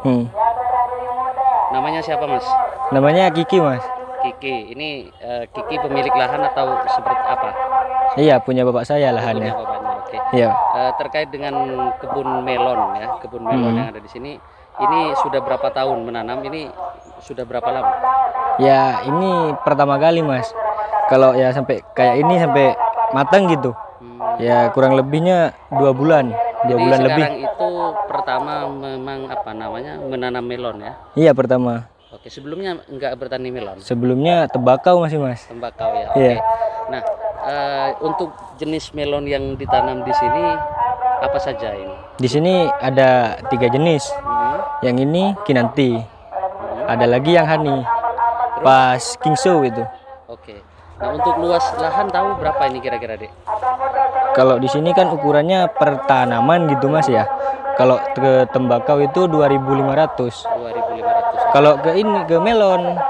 Namanya siapa, Mas? Namanya Kiki, Mas. Kiki. Ini Kiki pemilik lahan atau seperti apa? Iya, punya bapak saya lahannya. Punya bapaknya. Oke. Iya. Terkait dengan kebun melon ya, kebun melon yang ada di sini, ini sudah berapa tahun menanam? Ini sudah berapa lama? Ya, ini pertama kali, Mas. Kalau ya sampai kayak ini sampai matang gitu. Ya kurang lebihnya 2 bulan. 2 Jadi bulan lebih. sekarang itu pertama memang apa namanya menanam melon ya? Iya, pertama. Oke, sebelumnya enggak bertani melon? Sebelumnya tembakau masih, Mas. Tembakau ya. Oke. Iya. Nah, untuk jenis melon yang ditanam di sini apa saja ini? Di sini ada 3 jenis. Yang ini Kinanti. Ada lagi yang Hani. Pas Kingso itu. Oke. Nah, untuk luas lahan tahu berapa ini kira-kira, Dek? Kalau di sini kan ukurannya per tanaman gitu, Mas ya. Kalau ke tembakau itu 2.500. 2.500. Kalau ke ini ke melon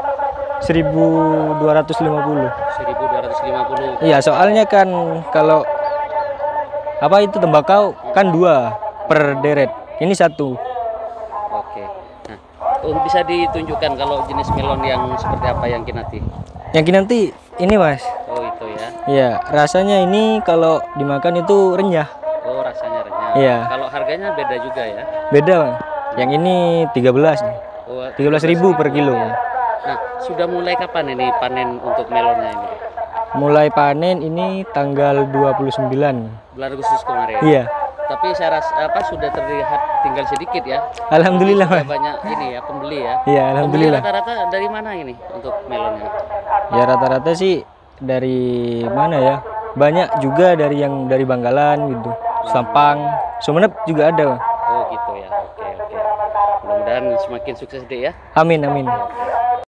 1.250. 1.250. Iya, soalnya kan kalau apa itu tembakau kan 2 per deret. Ini 1. Oke. Nah, bisa ditunjukkan kalau jenis melon yang seperti apa yang Kinanti? Yang Kinanti ini, Mas. Oh, itu ya. Iya, rasanya ini kalau dimakan itu renyah. Oh, rasanya renyah. Iya. Kalau harganya beda juga ya? Beda, Bang. Yang ini 13. Oh, 13.000 per kilo. Nah, sudah mulai kapan ini panen untuk melonnya ini? Mulai panen ini tanggal 29. Bulan Agustus kemarin. Iya. Tapi saya rasa sudah terlihat tinggal sedikit ya. Alhamdulillah, Sudah Mas. banyak ini ya pembeli ya. Iya, alhamdulillah. Pembeli rata-rata dari mana ini untuk melonnya? Ya rata-rata sih dari mana ya? Banyak juga dari yang dari Bangkalan gitu. Sampang, Sumeneb juga ada, Bang. Oh gitu ya. Oke. Mudah-mudahan semakin sukses deh ya. Amin, amin.